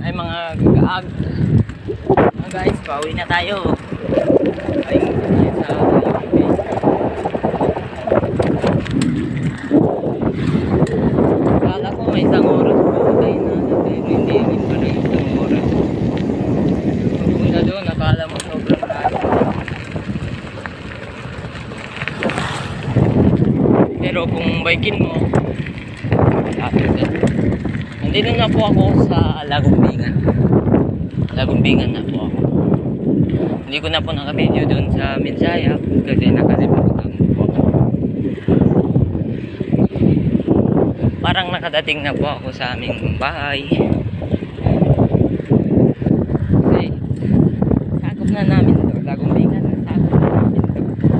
Ay mga gagaag. Guys, pauwi na tayo. Ay, tayo sa kala ko may isang oras po tayo na hindi pala isang oras. Pupunta doon, nakala mo sobrang layo. Pero kung bikin mo, nandito na po ako sa Lagumbingan. Lagumbingan na po ako. Hindi ko na po naka-video doon sa Minsaya kasi nakalimutan po. Parang nakadating na po ako sa aming bahay. Kasi sakop na namin to. Lagumbingan, sakop na namin to.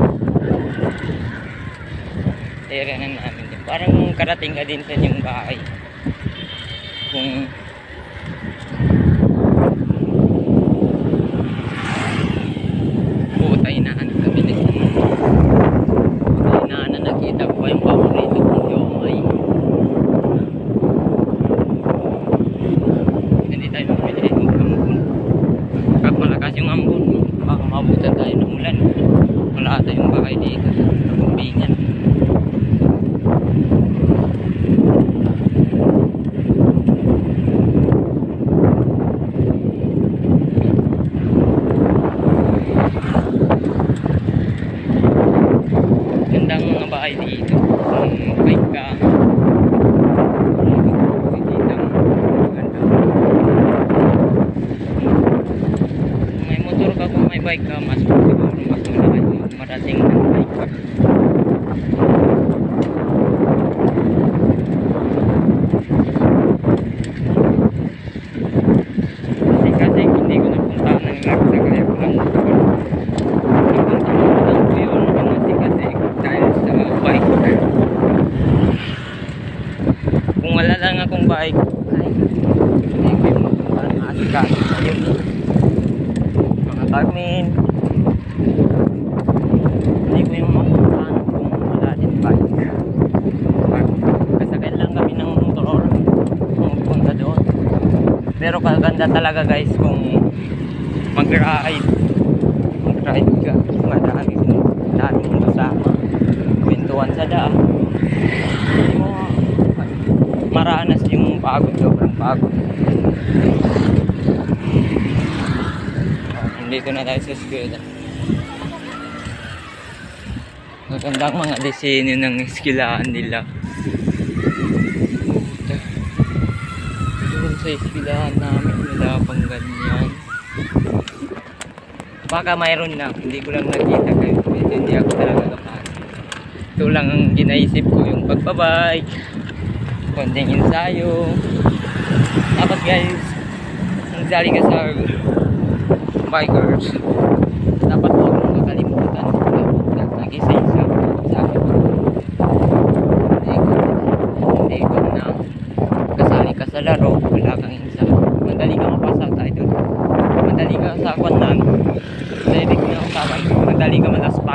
Area na namin to. Parang karating ka din sa inyong bahay. Kung putay na ano kami putay na nakita ko yung paborito kong yomay. Hindi tayo mapili ng ambon. Kapag malakas yung ambon, baka mabutan tayo ng ulan. Wala tayong bahay dito sa Lagumbingan. Gandang mga bahay dito. Kung bike ka, dito maganda. Kung may motor ka, kung may bike ka, mas siguro mas malaki marating ng bike ka. Kasi hindi ko napuntahan ng lagsa kaya ko lang motor. Kung wala lang akong bike, ay hindi ko yung maasikaso ayun mga Carmen, hindi ko yung mapuntahan kung wala din bike. Kasakay lang kami ng motor kung punta doon. Pero kaganda talaga guys kung mag-ride ka, madaming kasama, pintuan sa daan, hindi mo maranas yung pagod, sobrang pagod. Nandito na tayo sa eskwela. Magandang mga disenyo ng eskwelahan nila. Doon sa eskwelahan namin nila pang ganyan. Baka mayroon na, hindi ko lang nakita kayo. Hindi ako talaga kapag. Ito lang ang ginaisip ko, yung pagbabike, konting ensayo. Dapat guys, nagsali ka sa bikers, dapat huwag mong kakalimutan nag-isa-isa. Sabi ko, hindi ko na kasali ka sa laro, wala kang ensayo. Madali ka mapasa tayo doon. Madali ka sa kwan lang. Madali ka malaspag.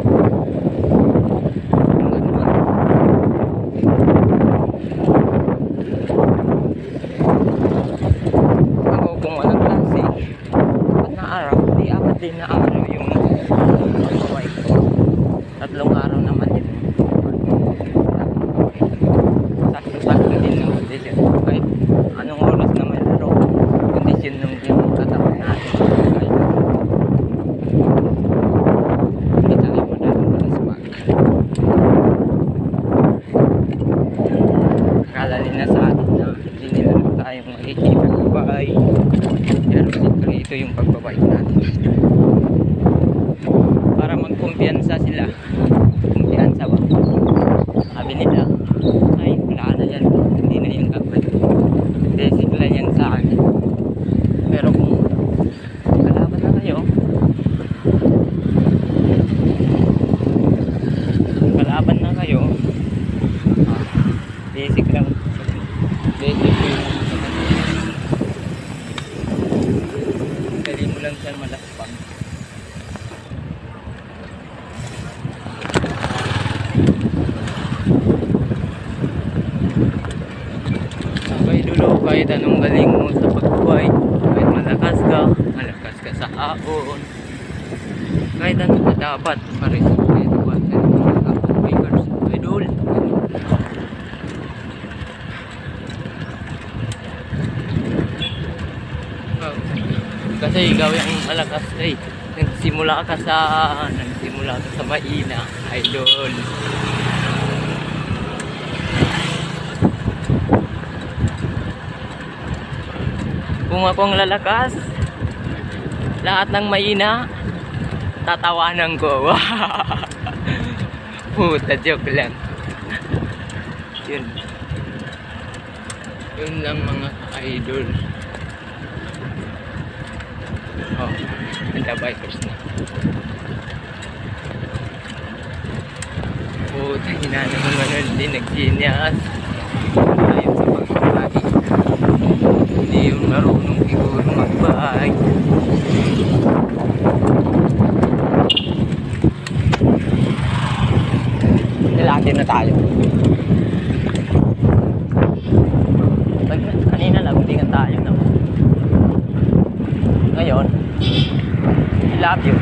Ako kung walang klase, apat na araw, di apat din na araw yung pagkaway ko. 3 araw naman yun. Sakto-sakto din ng kondisyon. Kahit anong oras naman laro, kondisyon nung katawan natin. Kalalin na sa atin na hindi nila tayong makikita ng bahay. Pero ito yung pagbabike natin para magkumpiyansa sila. Kumpiyansa ba? Sabi nila ay wala na yan, hindi na yung gagawin, basic lang yan sa akin. Pero kung kalaban na kayo, kalaban na kayo, basic lang. Basic yung dali mo lang siya malaspang. Sabay dulo kahit anong galing mo sa pagbuhay. taon. Kahit ano pa dapat ma-respect sa mga bikers, idol. Kasi ikaw yung malakas eh. Nagsimula ka sa mahina, idol. Kung ako ang lalakas, lahat ng mahina, tatawanan ko. Puta, joke lang. Yun. Yun lang mga idol. Oh, ganda bikers na. Puta, hinana mo nga din, nag-genius. Ayun sa pagbabay. Hindi yung marunong siguro mag-bike. Lalaki na tayo. Kanina lang, tingan tayo naman. Ngayon, I love you.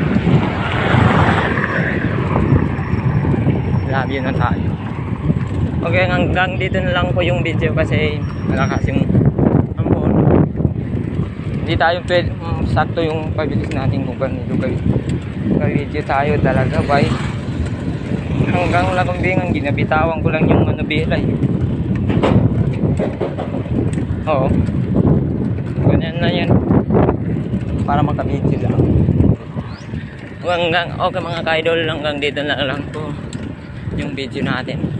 Love you na tayo. Okay, hanggang dito na lang po yung video kasi malakas yung ambon. Hindi tayo pwede, sakto yung pabilis natin kung ganito ka-video tayo talaga, bye. Hanggang lagumbingan, ginabitawan ko lang yung manubila eh. Oo. Ganyan na yan. Para makabidyo lang. Hanggang, okay mga ka-idol, hanggang dito na lang po yung video natin.